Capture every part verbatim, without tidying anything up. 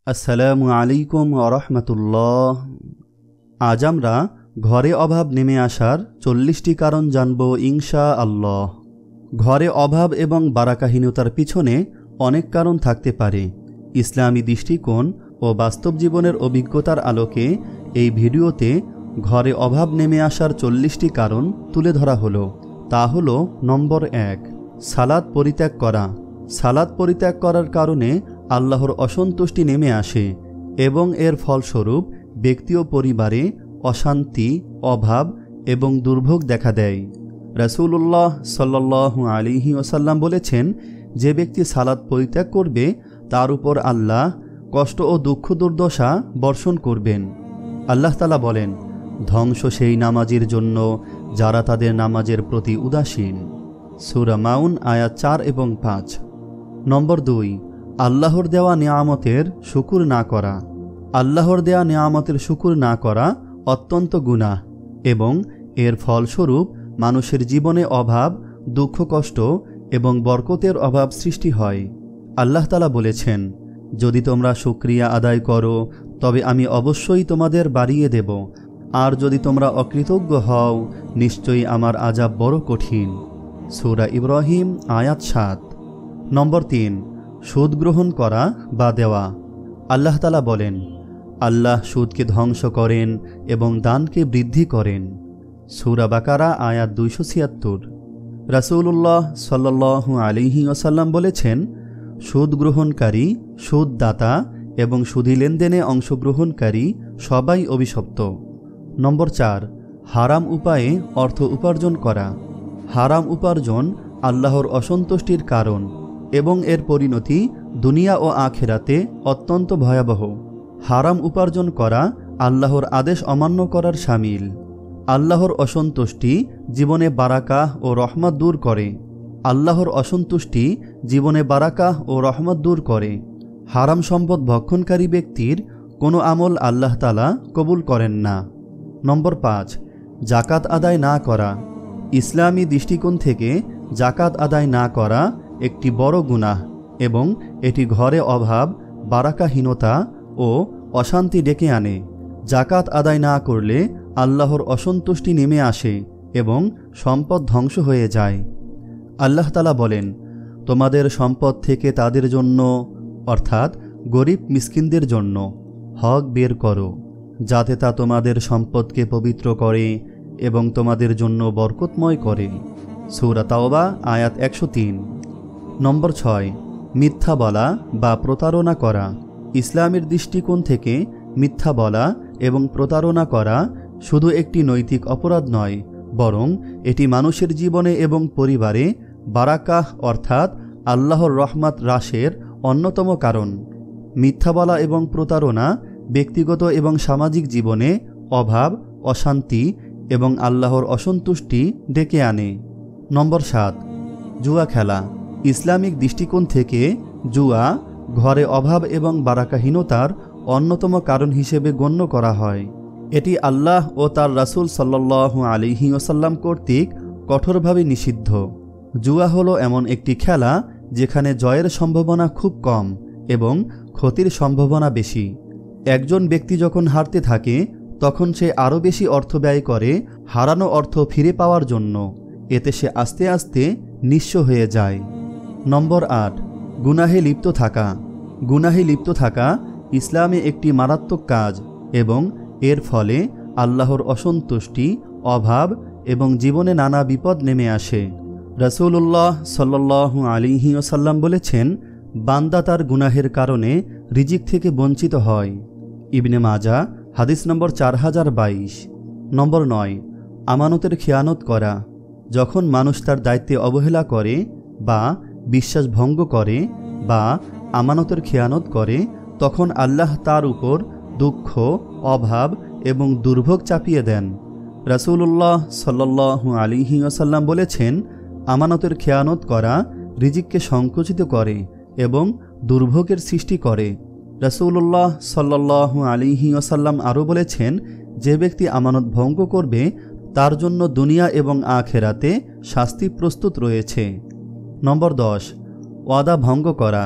আসসালামু আলাইকুম ওয়া রাহমাতুল্লাহ। আজ আমরা ঘরে অভাব নেমে আসার চল্লিশটি কারণ জানব ইনশাআল্লাহ। ঘরে অভাব এবং বারাকাহীনতার পিছনে অনেক কারণ থাকতে পারে। ইসলামী দৃষ্টিকোণ ও বাস্তব জীবনের অভিজ্ঞতার আলোকে এই ভিডিওতে ঘরে অভাব নেমে আসার চল্লিশটি কারণ তুলে ধরা হলো। তা হলো নম্বর এক, সালাত পরিত্যাগ করা। সালাত পরিত্যাগ করার কারণে আল্লাহর অসন্তুষ্টি নেমে আসে এবং এর ফলস্বরূপ ব্যক্তি ও পরিবারে অশান্তি, অভাব এবং দুর্ভোগ দেখা দেয়। রাসূলুল্লাহ সাল্লাল্লাহু আলাইহি ওয়াসাল্লাম বলেছেন, যে ব্যক্তি সালাত পরিত্যাগ করবে তার উপর আল্লাহ কষ্ট ও দুঃখ দুর্দশা বর্ষণ করবেন। আল্লাহ তাআলা বলেন, ধ্বংস সেই নামাজীর জন্য যারা তাদের নামাজের প্রতি উদাসীন। সূরা মাউন আয়াত চার এবং পাঁচ। নম্বর দুই, আল্লাহর দেওয়া নিয়ামতের শুকুর না করা। আল্লাহর দেওয়া নিয়ামতের শুকুর না করা অত্যন্ত গুনাহ এবং এর ফলস্বরূপ মানুষের জীবনে অভাব, দুঃখ, কষ্ট এবং বরকতের অভাব সৃষ্টি হয়। আল্লাহ তাআলা বলেছেন, যদি তোমরা শুকরিয়া আদায় করো তবে আমি অবশ্যই তোমাদের বাড়িয়ে দেব, আর যদি তোমরা অকৃতজ্ঞ হও নিশ্চয়ই আমার আযাব বড় কঠিন। সূরা ইব্রাহিম আয়াত সাত। নম্বর তিন, সুদ গ্রহণ করা বা দেওয়া। আল্লাহ তাআলা বলেন, আল্লাহ সুদকে ধ্বংস করেন এবং দানকে বৃদ্ধি করেন। সূরা বাকারা আয়াত দুইশো ছিয়াত্তর। রাসূলুল্লাহ সাল্লাল্লাহু আলাইহি ওয়াসাল্লাম বলেছেন, সুদ গ্রহণকারী, সুদদাতা এবং সুদী লেনদেনে অংশগ্রহণকারী সবাই অভিশপ্ত। নম্বর চার, হারাম উপায়ে অর্থ উপার্জন করা। হারাম উপার্জন আল্লাহর অসন্তুষ্টির কারণ এবং এর পরিণতি দুনিয়া ও আখিরাতে অত্যন্ত ভয়াবহ। হারাম উপার্জন করা আল্লাহর আদেশ অমান্য করার শামিল। আল্লাহর অসন্তুষ্টি জীবনে বারাকাহ ও রহমত দূর করে। আল্লাহর অসন্তুষ্টি জীবনে বারাকাহ ও রহমত দূর করে। হারাম সম্পদ ভক্ষণকারী ব্যক্তির কোনো আমল আল্লাহ তাআলা কবুল করেন না। নম্বর পাঁচ, জাকাত আদায় না করা। ইসলামী দৃষ্টিকোণ থেকে জাকাত আদায় না করা একটি বড় গুনাহ এবং এটি ঘরে অভাব, বারাকাহীনতা ও অশান্তি ডেকে আনে। জাকাত আদায় না করলে আল্লাহর অসন্তুষ্টি নেমে আসে এবং সম্পদ ধ্বংস হয়ে যায়। আল্লাহ তাআলা বলেন, তোমাদের সম্পদ থেকে তাদের জন্য অর্থাৎ গরিব মিসকিনদের জন্য হক বের করো, যাতে তা তোমাদের সম্পদকে পবিত্র করে এবং তোমাদের জন্য বরকতময় করে। সূরা তাওবা আয়াত একশো তিন। নম্বর ছয়, মিথ্যা বলা বা প্রতারণা করা। ইসলামের দৃষ্টিকোণ থেকে মিথ্যা বলা এবং প্রতারণা করা শুধু একটি নৈতিক অপরাধ নয়, বরং এটি মানুষের জীবনে এবং পরিবারে বারাকাহ অর্থাৎ আল্লাহর রহমত হ্রাসের অন্যতম কারণ। মিথ্যা বলা এবং প্রতারণা ব্যক্তিগত এবং সামাজিক জীবনে অভাব, অশান্তি এবং আল্লাহর অসন্তুষ্টি ডেকে আনে। নম্বর সাত, জুয়া খেলা। ইসলামিক দৃষ্টিকোণ থেকে জুয়া ঘরে অভাব এবং বারাকাহীনতার অন্যতম কারণ হিসেবে গণ্য করা হয়। এটি আল্লাহ ও তার রাসূল সাল্লাল্লাহু আলাইহি ওয়াসাল্লাম কর্তৃক কঠোরভাবে নিষিদ্ধ। জুয়া হলো এমন একটি খেলা যেখানে জয়ের সম্ভাবনা খুব কম এবং ক্ষতির সম্ভাবনা বেশি। একজন ব্যক্তি যখন হারতে থাকে তখন সে আরও বেশি অর্থ ব্যয় করে হারানো অর্থ ফিরে পাওয়ার জন্য। এতে সে আস্তে আস্তে নিঃস্ব হয়ে যায়। নম্বর আট, গুনাহে লিপ্ত থাকা। গুনাহে লিপ্ত থাকা ইসলামে একটি মারাত্মক কাজ এবং এর ফলে আল্লাহর অসন্তুষ্টি, অভাব এবং জীবনে নানা বিপদ নেমে আসে। রাসূলুল্লাহ সাল্লাল্লাহু আলাইহি ওয়াসাল্লাম বলেছেন, বান্দা তার গুনাহের কারণে রিজিক থেকে বঞ্চিত হয়। ইবনে মাজাহ হাদিস নম্বর চার হাজার বাইশ। নম্বর নয়, আমানতের খেয়ানত করা। যখন মানুষ তার দায়িত্বে অবহেলা করে বা বিশ্বাস ভঙ্গ করে বা আমানতের খেয়ানত করে তখন আল্লাহ তার উপর দুঃখ, অভাব এবং দুর্ভোগ চাপিয়ে দেন। রাসূলুল্লাহ সাল্লাল্লাহু আলাইহি ওয়াসাল্লাম বলেছেন, আমানতের খেয়ানত করা রিজিককে সংকুচিত করে এবং দুর্ভোগের সৃষ্টি করে। রাসূলুল্লাহ সাল্লাল্লাহু আলাইহি ওয়াসাল্লাম আরও বলেছেন, যে ব্যক্তি আমানত ভঙ্গ করবে তার জন্য দুনিয়া এবং আখিরাতে শাস্তি প্রস্তুত রয়েছে। নম্বর দশ, ওয়াদা ভঙ্গ করা।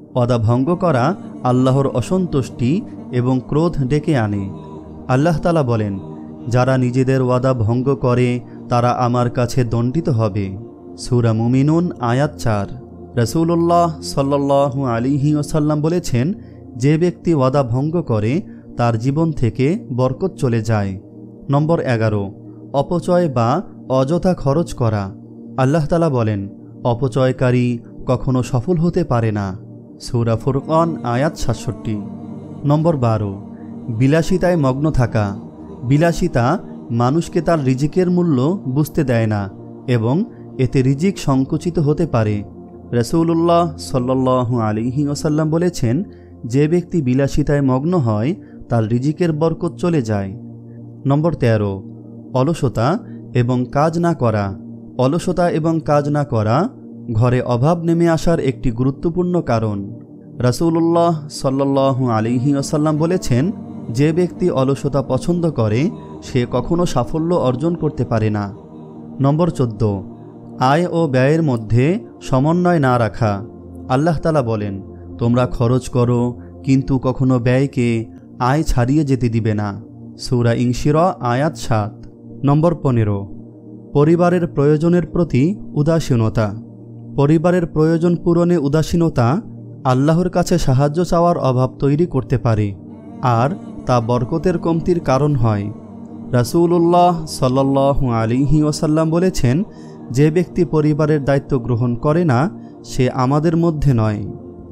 ওয়াদা ভঙ্গ করা আল্লাহর অসন্তুষ্টি এবং ক্রোধ ডেকে আনে। আল্লাহ তাআলা বলেন, যারা নিজেদের ওয়াদা ভঙ্গ করে তারা আমার কাছে দণ্ডিত হবে। সূরা মুমিনুন আয়াত চার। রাসূলুল্লাহ সাল্লাল্লাহু আলাইহি ওয়াসাল্লাম বলেছেন, যে ব্যক্তি ওয়াদা ভঙ্গ করে তার জীবন থেকে বরকত চলে যায়। নম্বর এগারো, অপচয় বা অযথা খরচ করা। আল্লাহ তাআলা বলেন, অপচয়কারী কখনো সফল হতে পারে না। সূরা ফুরকান আয়াত সাতষট্টি। নম্বর বারো, বিলাসিতায় মগ্ন থাকা। বিলাসিতা মানুষকে তার রিজিকের মূল্য বুঝতে দেয় না এবং এতে রিজিক সংকুচিত হতে পারে। রাসূলুল্লাহ সাল্লাল্লাহু আলাইহি ওয়াসাল্লাম বলেছেন, যে ব্যক্তি বিলাসিতায় মগ্ন হয় তার রিজিকের বরকত চলে যায়। নম্বর তেরো, অলসতা এবং কাজ না করা। অলসতা এবং কাজ না করা ঘরে অভাব নেমে আসার একটি গুরুত্বপূর্ণ কারণ। রাসূলুল্লাহ সাল্লাল্লাহু আলাইহি ওয়াসাল্লাম বলেছেন, যে ব্যক্তি অলসতা পছন্দ করে সে কখনো সাফল্য অর্জন করতে পারে না। নম্বর চোদ্দ, আয় ও ব্যয়ের মধ্যে সমন্বয় না রাখা। আল্লাহ তাআলা বলেন, তোমরা খরচ করো কিন্তু কখনো ব্যয়কে আয় ছাড়িয়ে যেতে দিবে না। সূরা ইনশিরা আয়াত সাত। নম্বর পনেরো, পরিবারের প্রয়োজনের প্রতি উদাসীনতা। পরিবারের প্রয়োজন পূরণে উদাসীনতা আল্লাহর কাছে সাহায্য চাওয়ার অভাব তৈরি করতে পারে আর তা বরকতের কমতির কারণ হয়। রাসূলুল্লাহ সাল্লাল্লাহু আলাইহি ওয়াসাল্লাম বলেছেন, যে ব্যক্তি পরিবারের দায়িত্ব গ্রহণ করে না সে আমাদের মধ্যে নয়।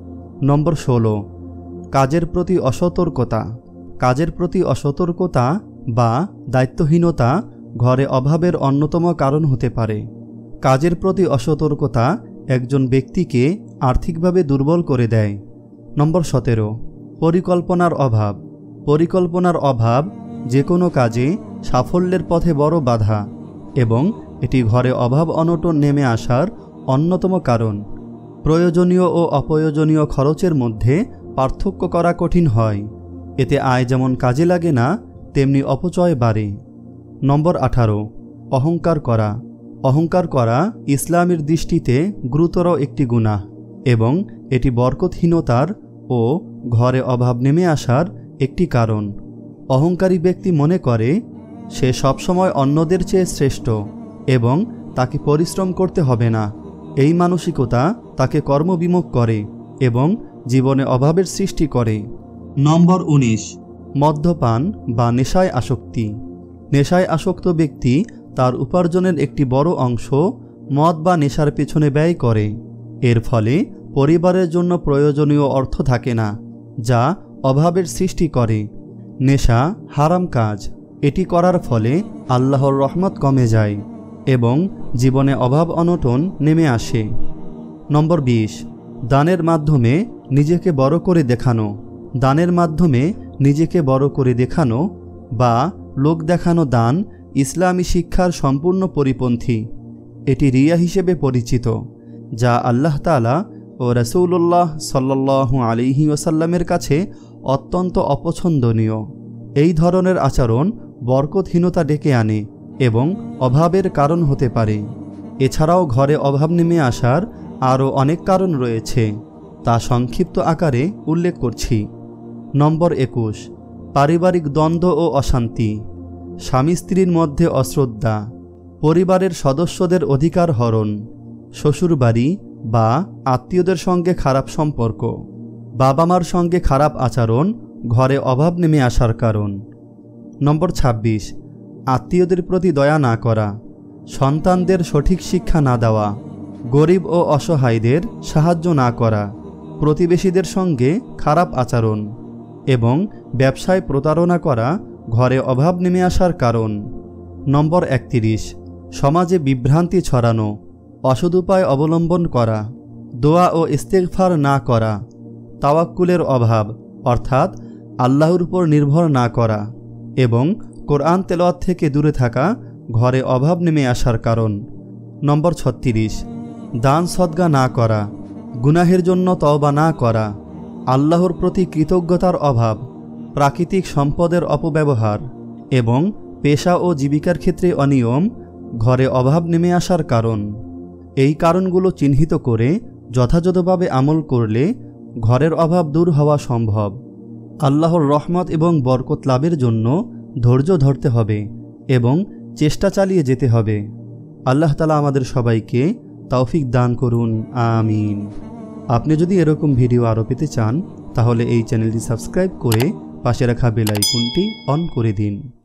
নম্বর ষোলো, কাজের প্রতি অসতর্কতা। কাজের প্রতি অসতর্কতা বা দায়িত্বহীনতা ঘরে অভাবের অন্যতম কারণ হতে পারে। কাজের প্রতি অসতর্কতা একজন ব্যক্তিকে আর্থিকভাবে দুর্বল করে দেয়। নম্বর সতেরো, পরিকল্পনার অভাব। পরিকল্পনার অভাব যে কোনো কাজে সাফল্যের পথে বড় বাধা এবং এটি ঘরে অভাব অনটন নেমে আসার অন্যতম কারণ। প্রয়োজনীয় ও অপ্রয়োজনীয় খরচের মধ্যে পার্থক্য করা কঠিন হয়। এতে আয় যেমন কাজে লাগে না তেমনি অপচয় বাড়ে। নম্বর আঠারো, অহংকার করা। অহংকার করা ইসলামের দৃষ্টিতে গুরুতর একটি গুনাহ এবং এটি বরকতহীনতার ও ঘরে অভাব নেমে আসার একটি কারণ। অহংকারী ব্যক্তি মনে করে সে সবসময় অন্যদের চেয়ে শ্রেষ্ঠ এবং তাকে পরিশ্রম করতে হবে না। এই মানসিকতা তাকে কর্মবিমুখ করে এবং জীবনে অভাবের সৃষ্টি করে। নম্বর উনিশ, মদ্যপান বা নেশায় আসক্তি। নেশায় আসক্ত ব্যক্তি তার উপার্জনের একটি বড় অংশ মদ বা নেশার পেছনে ব্যয় করে। এর ফলে পরিবারের জন্য প্রয়োজনীয় অর্থ থাকে না, যা অভাবের সৃষ্টি করে। নেশা হারাম কাজ। এটি করার ফলে আল্লাহর রহমত কমে যায় এবং জীবনে অভাব অনটন নেমে আসে। নম্বর বিশ, দানের মাধ্যমে নিজেকে বড় করে দেখানো। দানের মাধ্যমে নিজেকে বড় করে দেখানো বা লোক দেখানো দান ইসলামী শিক্ষার সম্পূর্ণ পরিপন্থী। এটি রিয়া হিসেবে পরিচিত, যা আল্লাহ তাআলা ও রাসূলুল্লাহ সাল্লাল্লাহু আলাইহি ওয়াসাল্লামের কাছে অত্যন্ত অপছন্দনীয়। এই ধরনের আচরণ বরকতহীনতা ডেকে আনে এবং অভাবের কারণ হতে পারে। এছাড়াও ঘরে অভাব নেমে আসার আরও অনেক কারণ রয়েছে, তা সংক্ষিপ্ত আকারে উল্লেখ করছি। নম্বর একুশ, পারিবারিক দ্বন্দ্ব ও অশান্তি। স্বামী স্ত্রীর মধ্যে অশ্রদ্ধা, পরিবারের সদস্যদের অধিকার হরণ, শ্বশুরবাড়ি বা আত্মীয়দের সঙ্গে খারাপ সম্পর্ক, বাবা মার সঙ্গে খারাপ আচরণ ঘরে অভাব নেমে আসার কারণ। নম্বর ছাব্বিশ, আত্মীয়দের প্রতি দয়া না করা, সন্তানদের সঠিক শিক্ষা না দেওয়া, গরিব ও অসহায়দের সাহায্য না করা, প্রতিবেশীদের সঙ্গে খারাপ আচরণ এবং ব্যবসায় প্রতারণা করা ঘরে অভাব নেমে আসার কারণ। নম্বর একত্রিশ, সমাজে বিভ্রান্তি ছড়ানো, অসদুপায় অবলম্বন করা, দোয়া ও ইস্তেগফার না করা, তাওয়াক্কুলের অভাব অর্থাৎ আল্লাহর উপর নির্ভর না করা এবং কোরআন তেলাওয়াত থেকে দূরে থাকা ঘরে অভাব নেমে আসার কারণ। নম্বর ছত্রিশ, দান সদকা না করা, গুনাহের জন্য তওবা না করা, আল্লাহর প্রতি কৃতজ্ঞতার অভাব, প্রাকৃতিক সম্পদের অপব্যবহার এবং পেশা ও জীবিকার ক্ষেত্রে অনিয়ম ঘরে অভাব নেমে আসার কারণ। এই কারণগুলো চিহ্নিত করে যথাযথভাবে আমল করলে ঘরের অভাব দূর হওয়া সম্ভব। আল্লাহর রহমত এবং বরকত লাভের জন্য ধৈর্য ধরতে হবে এবং চেষ্টা চালিয়ে যেতে হবে। আল্লাহ তাআলা আমাদের সবাইকে তৌফিক দান করুন, আমিন। আপনি যদি এরকম ভিডিও আরও পেতে চান তাহলে এই চ্যানেলটি সাবস্ক্রাইব করে পাশে রাখা বেল আইকনটি অন করে দিন।